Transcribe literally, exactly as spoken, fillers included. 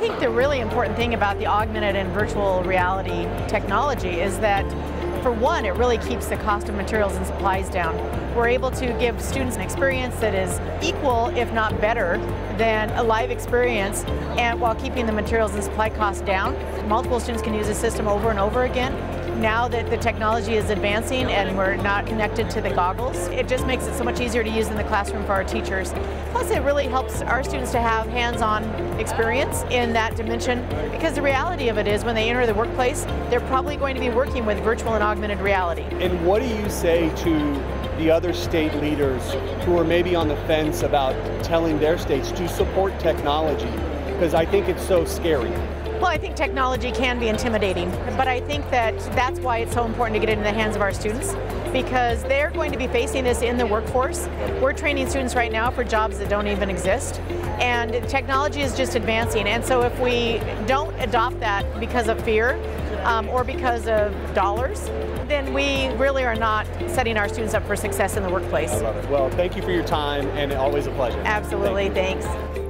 think the really important thing about the augmented and virtual reality technology is that, for one, it really keeps the cost of materials and supplies down. We're able to give students an experience that is equal, if not better, than a live experience, and while keeping the materials and supply costs down. Multiple students can use the system over and over again. Now that the technology is advancing and we're not connected to the goggles, it just makes it so much easier to use in the classroom for our teachers. Plus, it really helps our students to have hands-on experience in that dimension, because the reality of it is when they enter the workplace, they're probably going to be working with virtual and augmented reality. And what do you say to the other state leaders who are maybe on the fence about telling their states to support technology? Because I think it's so scary. Well, I think technology can be intimidating, but I think that that's why it's so important to get it in the hands of our students, because they're going to be facing this in the workforce. We're training students right now for jobs that don't even exist, and technology is just advancing. And so if we don't adopt that because of fear um, or because of dollars, then we really are not setting our students up for success in the workplace. I love it. Well, thank you for your time, and always a pleasure. Absolutely, thanks.